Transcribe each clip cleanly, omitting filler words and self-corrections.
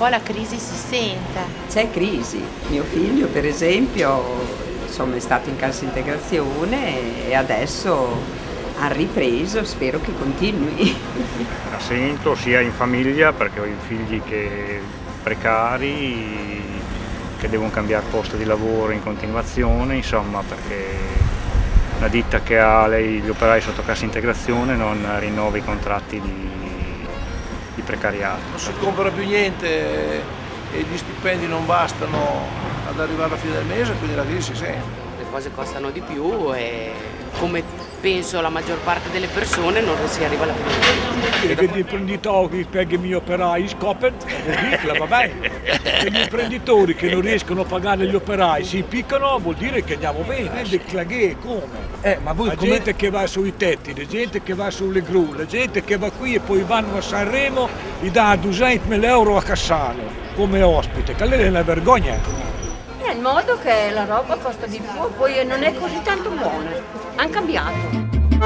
po' la crisi si sente. C'è crisi. Mio figlio, per esempio, insomma, è stato in cassa integrazione e adesso ha ripreso, spero che continui. La sento sia in famiglia, perché ho i figli precari, che devono cambiare posto di lavoro in continuazione, insomma, perché la ditta che ha gli operai sotto cassa integrazione non rinnova i contratti di precariato. Non si compra più niente e gli stipendi non bastano ad arrivare alla fine del mese, quindi la crisi si sente. Le cose costano di più e come penso la maggior parte delle persone non si arriva alla fine del mese. Che gli imprenditori che i miei operai scoprono, va bene. Se gli imprenditori che non riescono a pagare gli operai si impiccano, vuol dire che andiamo bene. Come? Ma voi la gente che va sui tetti, la gente che va sulle gru, la gente che va qui e poi vanno a Sanremo gli dà 200.000 euro a Cassano come ospite, che è una vergogna. È il modo che la roba costa di più, poi non è così tanto buona. Hanno cambiato.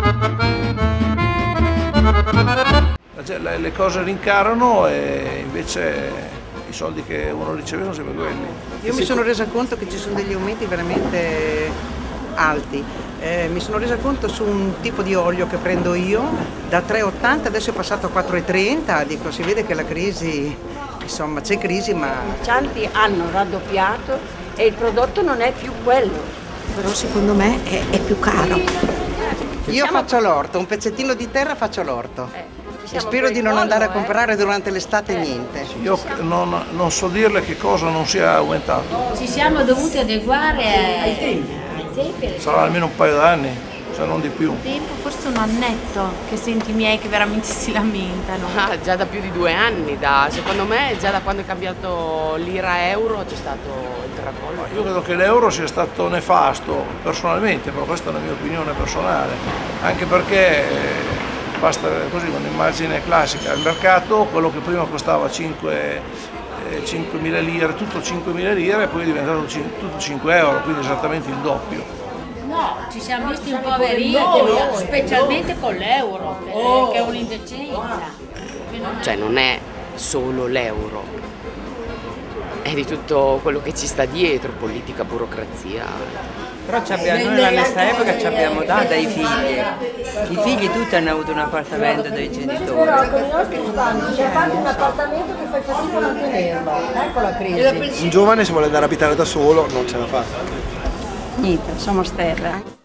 Le cose rincarano e invece i soldi che uno riceve sono sempre quelli. Io mi sono resa conto che ci sono degli aumenti veramente alti. Mi sono resa conto su un tipo di olio che prendo io, da 3,80 adesso è passato a 4,30, dico si vede che la crisi, insomma c'è crisi ma... I cianti hanno raddoppiato e il prodotto non è più quello. Però secondo me è più caro. Io faccio l'orto, un pezzettino di terra faccio l'orto. E spero di non andare a comprare durante l'estate niente. Io non so dirle che cosa non sia aumentato. Ci siamo dovuti adeguare ai tempi. Sarà almeno un paio d'anni, se non di più. Tempo, forse un annetto, che sento i miei che veramente si lamentano. Ah, già da più di 2 anni, secondo me già da quando è cambiato l'ira-euro c'è stato il tracollo. Io credo che l'euro sia stato nefasto personalmente, però questa è la mia opinione personale, anche perché basta così un'immagine classica, il mercato, quello che prima costava 5.000 lire, tutto 5.000 lire e poi è diventato tutto 5 euro, quindi esattamente il doppio. No, ci siamo visti un po' veriti, specialmente con l'euro, che è un'indecenza. Cioè non è solo l'euro, è di tutto quello che ci sta dietro, politica, burocrazia. Però noi nella nostra epoca ci abbiamo dato ai figli. I figli tutti hanno avuto un appartamento dai genitori. Però con i nostri risparmi c'è anche un appartamento che fai fatica a mantenerlo. Ecco la crisi. Un giovane se vuole andare a abitare da solo non ce la fa. Niente, siamo a sterra.